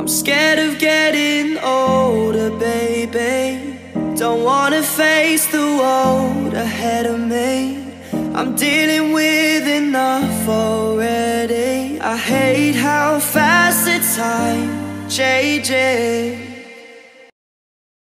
scared of getting older, baby. Don't wanna face the world ahead of me. I'm dealing with enough already. I hate how fast the time changes.